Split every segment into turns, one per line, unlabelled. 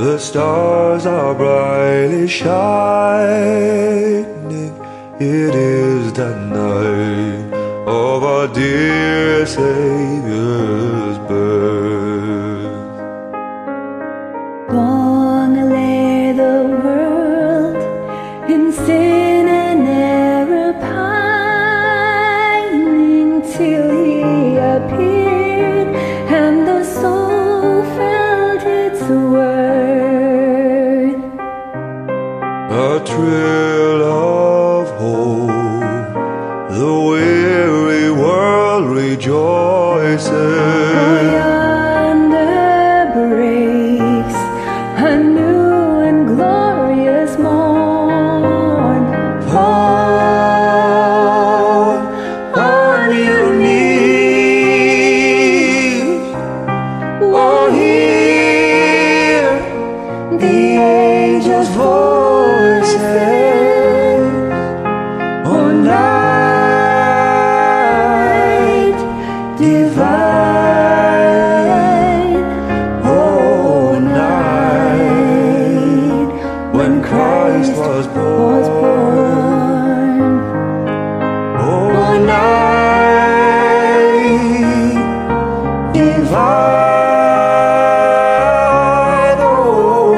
The stars are brightly shining. It is the night of our dear Saviour's birth.
Long lay the world in sin and error pining, till He appeared and the soul felt its worth.
A thrill of hope, the weary world rejoices.
Oh, yonder breaks a new and glorious morn.
Fall on your knees, oh, hear the angels' voices. Oh, night divine, oh, night when Christ was born. Oh, night divine, oh,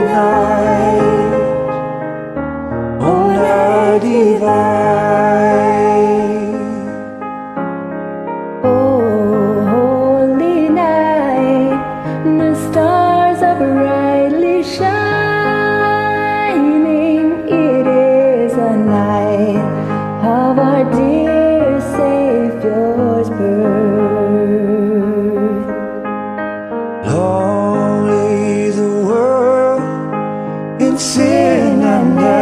night divine.
Oh, holy night, the stars are brightly shining. It is a night of our dear Saviour's birth.
Long lay the world in sin and